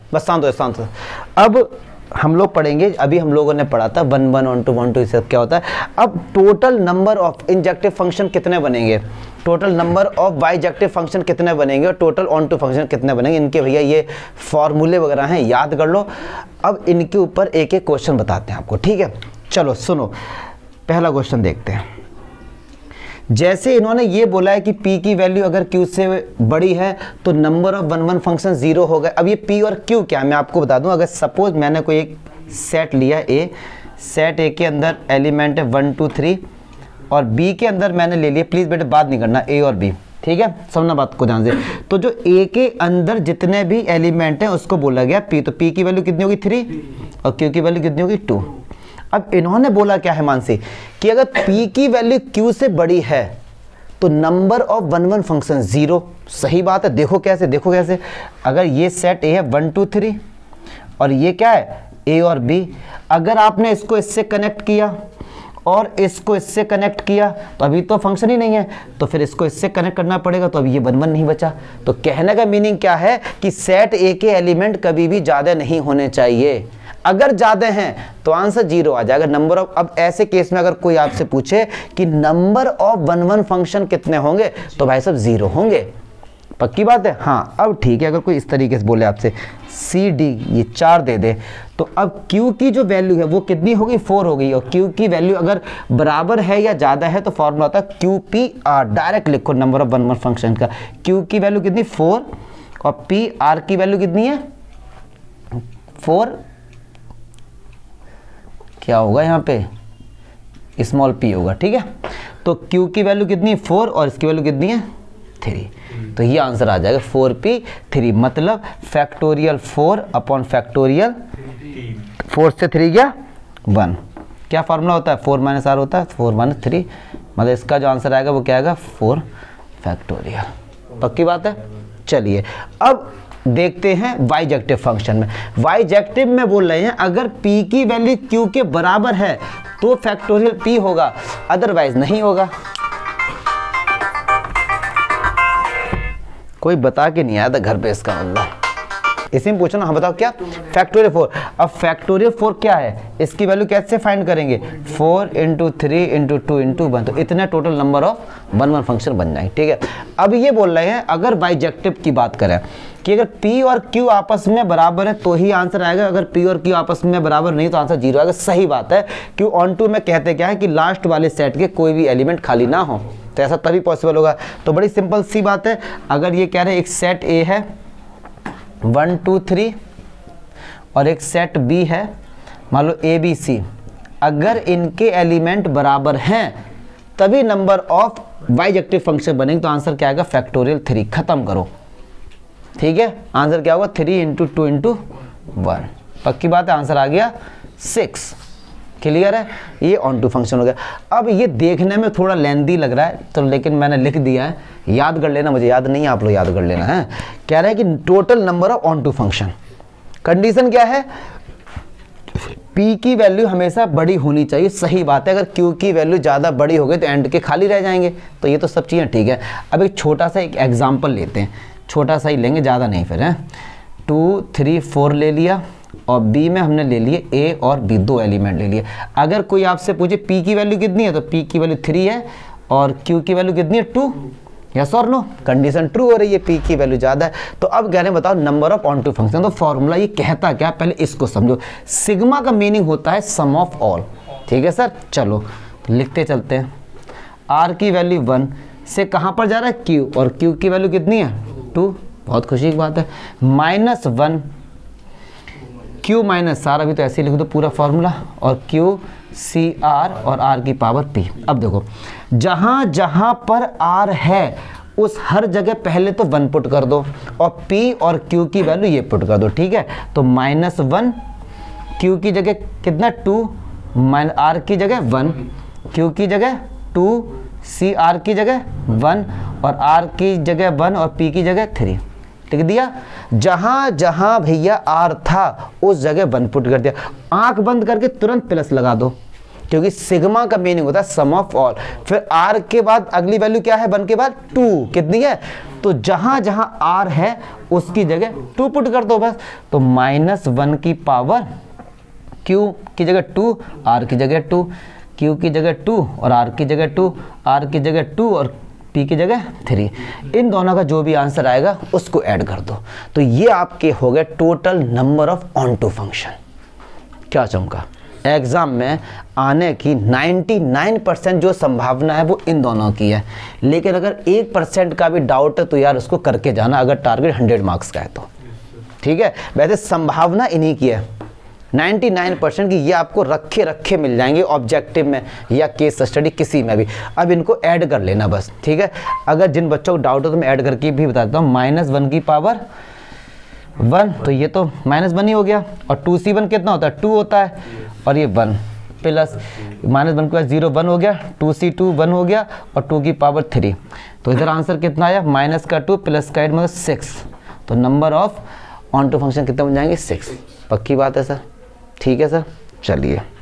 बस शांत हो शांत हो। अब हम लोग पढ़ेंगे, अभी हम लोगों ने पढ़ा था 1 1 1 2 1 2 सब क्या होता है। अब total number of injective function कितने बनेंगे, total number of bijective function कितने बनेंगे और टोटल ऑन टू फंक्शन कितने बनेंगे, इनके भैया ये फॉर्मूले वगैरह हैं, याद कर लो। अब इनके ऊपर एक एक क्वेश्चन बताते हैं आपको, ठीक है। चलो सुनो, पहला क्वेश्चन देखते हैं। जैसे इन्होंने ये बोला है कि p की वैल्यू अगर q से बड़ी है तो नंबर ऑफ 1 1 फंक्शन 0 हो गए। अब ये p और q क्या है मैं आपको बता दूं। अगर सपोज मैंने कोई एक सेट लिया a, सेट a के अंदर एलिमेंट है 1 2 3 और b के अंदर मैंने ले लिया, प्लीज़ बेटे बात नहीं करना, a और b, ठीक है, समझना बात को ध्यान से। तो जो a के अंदर जितने भी एलिमेंट हैं उसको बोला गया p, तो p की वैल्यू कितनी होगी 3 और q की वैल्यू कितनी होगी 2। अब इन्होंने बोला क्या है मानसी कि अगर p की वैल्यू q से बड़ी है तो नंबर ऑफ 1 1 फंक्शन 0। सही बात है, देखो कैसे, देखो कैसे। अगर ये सेट a है 1 2 3 और ये क्या है a और b, अगर आपने इसको इससे कनेक्ट किया और इसको इससे कनेक्ट किया तो अभी तो फंक्शन ही नहीं है, तो फिर इसको इससे कनेक्ट करना पड़ेगा, तो अभी ये 1 1 नहीं बचा। तो कहने का मीनिंग क्या है कि सेट ए के एलिमेंट कभी भी ज़्यादा नहीं होने चाहिए, अगर ज़्यादा हैं तो आंसर 0 आ जाएगा। नंबर ऑफ, अब ऐसे केस में अगर कोई आपसे पूछे कि नंबर ऑफ 1 1 फंक्शन कितने होंगे तो भाई साहब 0 होंगे, पक्की बात है। हाँ अब ठीक है, अगर कोई इस तरीके से बोले आपसे सी डी ये 4 दे दे तो अब Q की जो वैल्यू है वो कितनी होगी 4 हो गई, और Q की वैल्यू अगर बराबर है या ज़्यादा है तो फॉर्मूला होता है QPR, डायरेक्ट लिखो नंबर ऑफ 1 1 फंक्शन का। Q की वैल्यू कितनी 4 और PR की वैल्यू कितनी है 4, क्या होगा यहाँ पे स्मॉल p होगा, ठीक है। तो Q की वैल्यू कितनी है 4 और इसकी वैल्यू कितनी है 3, तो ये आंसर आ जाएगा 4p3, मतलब फैक्टोरियल 4 अपॉन फैक्टोरियल 4 से 3 गया 1। क्या फार्मूला होता है 4 - r होता है 4 - 3, मतलब इसका जो आंसर आएगा वो क्या आएगा 4 फैक्टोरियल, पक्की बात है। चलिए अब देखते हैं बाइजेक्टिव फंक्शन में। बाइजेक्टिव में बोल रहे हैं अगर p की वैल्यू q के बराबर है तो फैक्टोरियल p होगा, अदरवाइज नहीं होगा। कोई बता के नहीं आया था घर पे, इसका मतलब इसी में पूछना। हाँ बताओ क्या फैक्टोरियल 4। अब फैक्टोरियल 4 क्या है, इसकी वैल्यू कैसे फाइंड करेंगे 4 × 3 × 2 × 1, तो इतने टोटल नंबर ऑफ 1 1 फंक्शन बन जाएंगे, ठीक है। अब ये बोल रहे हैं अगर बाइजेक्टिव की बात करें कि अगर P और Q आपस में बराबर है तो ही आंसर आएगा, अगर P और Q आपस में बराबर नहीं तो आंसर 0 आएगा। सही बात है, Q ऑन टू में कहते क्या है कि लास्ट वाले सेट के कोई भी एलिमेंट खाली ना हो, तो ऐसा तभी पॉसिबल होगा। तो बड़ी सिंपल सी बात है, अगर ये कह रहे हैं एक सेट A है 1 2 3 और एक सेट B है मान लो ABC, अगर इनके एलिमेंट बराबर हैं तभी नंबर ऑफ बाइजेक्टिव फंक्शन बनेंगे, तो आंसर क्या आएगा फैक्टोरियल 3। खत्म करो, ठीक है। आंसर क्या होगा 3 × 2 × 1, पक्की बात है, आंसर आ गया 6। क्लियर है, ये ऑन टू फंक्शन हो गया। अब ये देखने में थोड़ा लेंदी लग रहा है तो लेकिन मैंने लिख दिया है, याद कर लेना, मुझे याद नहीं है, आप लोग याद कर लेना है। कह रहे हैं कि टोटल नंबर ऑफ ऑन टू फंक्शन, कंडीशन क्या है P की वैल्यू हमेशा बड़ी होनी चाहिए। सही बात है, अगर Q की वैल्यू ज़्यादा बड़ी हो गई तो एंड के खाली रह जाएंगे, तो ये तो सब चीज़ें ठीक है। अब एक छोटा सा एक एग्जाम्पल लेते हैं, छोटा सा ही लेंगे, ज़्यादा नहीं फिर है। 2 3 4 ले लिया और B में हमने ले लिए A और B, 2 एलिमेंट ले लिए। अगर कोई आपसे पूछे P की वैल्यू कितनी है तो P की वैल्यू 3 है और Q की वैल्यू कितनी है 2, यस और नो, कंडीशन ट्रू हो रही है, P की वैल्यू ज़्यादा है। तो अब कह रहे हैं बताओ नंबर ऑफ ऑन टू फंक्शन, तो फॉर्मूला ये कहता क्या, पहले इसको समझो। सिग्मा का मीनिंग होता है सम ऑफ ऑल, ठीक है सर। चलो लिखते चलते हैं, R की वैल्यू 1 से कहाँ पर जा रहा है Q, और Q की वैल्यू कितनी है 2, बहुत खुशी की बात है। -1 Q - R, अभी तो ऐसे ही लिख दो पूरा फॉर्मूला, और Q CR और R की पावर P। अब देखो जहाँ जहाँ पर R है उस हर जगह पहले तो 1 पुट कर दो और P और Q की वैल्यू ये पुट कर दो, ठीक है। तो -1 Q की जगह कितना 2, R की जगह 1, Q की जगह 2, CR की जगह 1 और R की जगह 1 और P की जगह 3, लिख दिया। जहां जहां भैया R था उस जगह 1 पुट कर दिया। आंख बंद करके तुरंत प्लस लगा दो, क्योंकि सिग्मा का मीनिंग होता है सम ऑफ ऑल। फिर r के बाद अगली वैल्यू क्या है, 1 के बाद 2 कितनी है, तो जहां जहां r है उसकी जगह 2 पुट कर दो बस। तो -1 की पावर q की जगह 2, r की जगह 2, q की जगह 2 और r की जगह 2, r की जगह 2 और p की जगह 3। इन दोनों का जो भी आंसर आएगा उसको ऐड कर दो। तो ये आपके हो गए टोटल नंबर ऑफ ऑन टू फंक्शन। क्या चमका, एग्जाम में आने की 99% जो संभावना है वो इन दोनों की है। लेकिन अगर 1% का भी डाउट है तो यार उसको करके जाना, अगर टारगेट 100 मार्क्स का है तो। ठीक है, वैसे संभावना इन्हीं की है 99% की, ये आपको रखे रखे मिल जाएंगे ऑब्जेक्टिव में या केस स्टडी किसी में भी। अब इनको ऐड कर लेना बस। ठीक है, अगर जिन बच्चों को डाउट हो तो मैं ऐड करके भी बताता हूँ। -1 की पावर 1, तो ये तो -1 ही हो गया, और 2c1 कितना होता है, 2 होता है, और ये 1 प्लस -1 के बाद 0 1 हो गया, 2c2 1 हो गया, और 2 की पावर 3। तो इधर आंसर कितना आया, -2 प्लस का 8 मतलब 6। तो नंबर ऑफ ऑन टू फंक्शन कितने बन जाएंगे, 6। पक्की बात है सर, ठीक है सर, चलिए।